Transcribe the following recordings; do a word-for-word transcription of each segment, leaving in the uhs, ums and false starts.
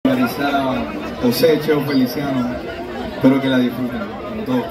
Marisela, José, Cheo, Feliciano, espero que la disfruten, como todos.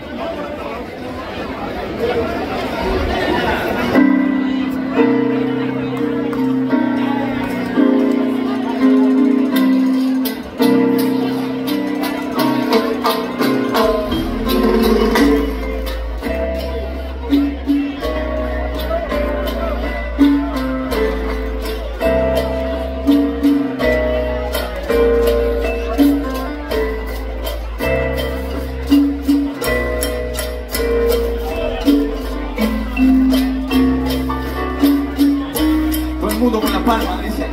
Con la palma, dice.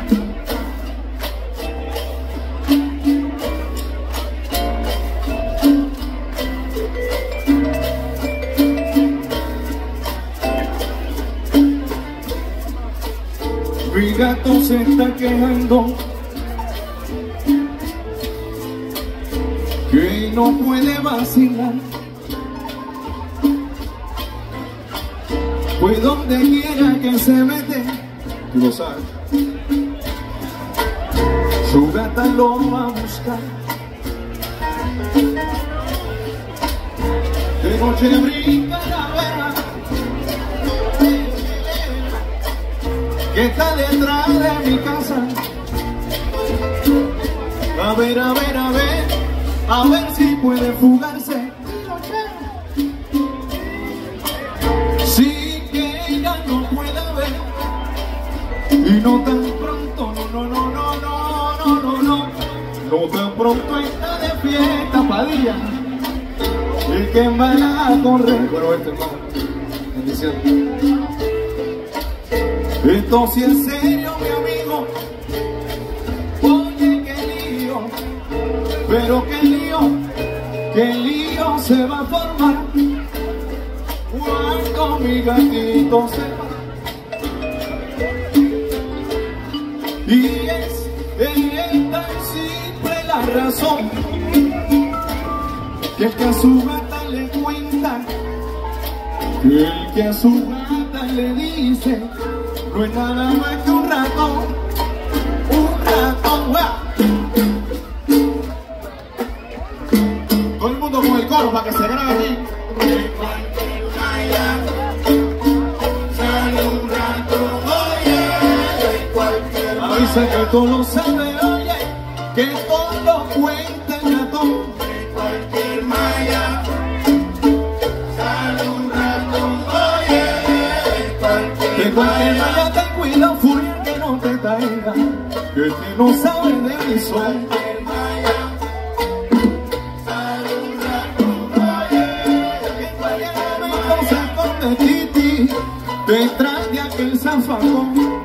Mi gato se está quejando que no puede vacilar, pues donde quiera que se mete, tú lo sabes, su gata lo va a buscar. De noche brinca la vera que está detrás de mi casa. A ver, a ver, a ver, a ver si puede fugarse. Sí que ella no puede ver, y no tan pronto, no, no, no, no, no, no, no, no, no tan pronto está de fiesta, Padilla, y que va a correr. Bueno, este hermano, bendición. Esto sí es serio, mi amigo. Oye, qué lío, pero qué lío, qué lío se va a formar cuando mi gatito se va. Y es, es tan simple la razón, que el que a su gata le cuenta, que el que a su gata le dice, no es nada más que un ratón, un ratón, ¡guau! Todo el mundo con el coro para que se grabe aquí. Avisa que todo lo sabe, oye, que todo lo cuenta el ratón. De cualquier malla sale un ratón, oye, de cualquier, de cualquier malla. Ten cuidado, furia, que no te traiga, que tú no sabes de mi son. Sale un ratón, oye, de cualquier momento se esconde Titi detrás de aquel zafacón.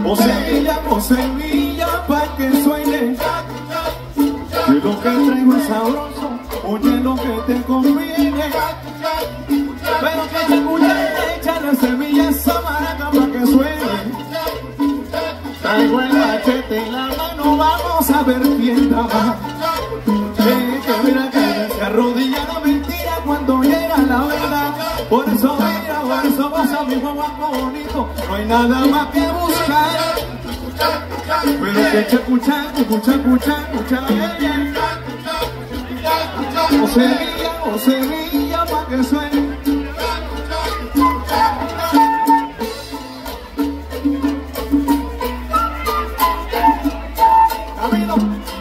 Oh Sevilla, oh Sevilla, pa' que suene. Y lo que traigo es sabroso, oye lo que te conviene. Pero que te escuche, échale Sevilla esa maraca pa' que suene. Traigo el machete en la mano, vamos a ver quién da más. Eh, que mira que se arrodilla la mentira cuando llega la verdad. Por eso mira, por eso pasa mi guagua bonito, no hay nada más que buscar. Pero que echa escuchar, escucha, escucha, escucha, bien. O Sevilla, o Sevilla, pa' que suene. Camilo.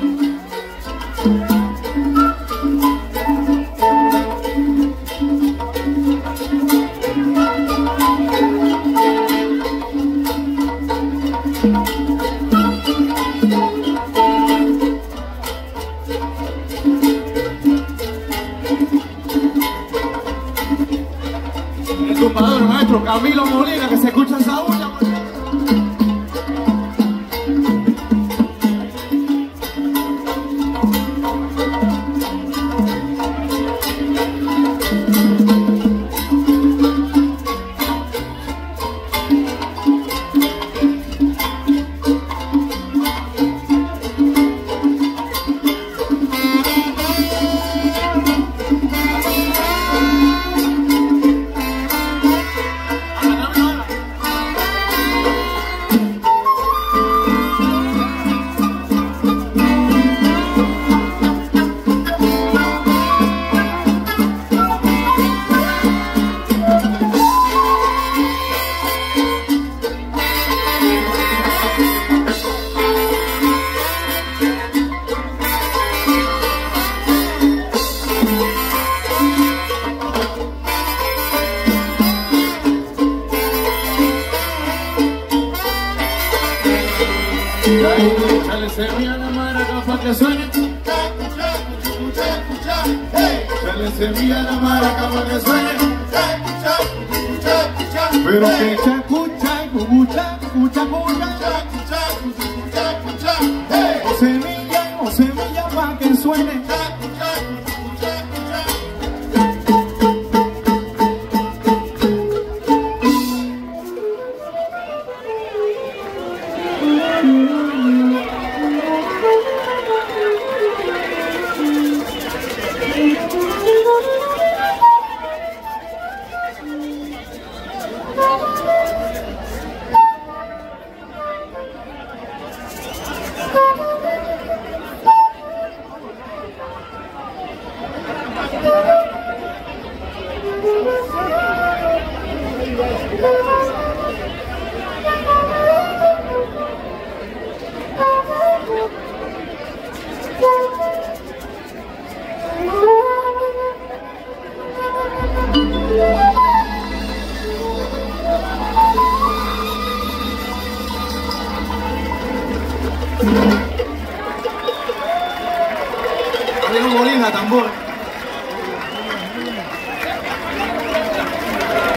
El compadre maestro Camilo Molina, que se escucha esa bulla. Dale Sevilla la maraca pa' que suene. Dale Sevilla la maraca pa' que suene. Pero que se escuche.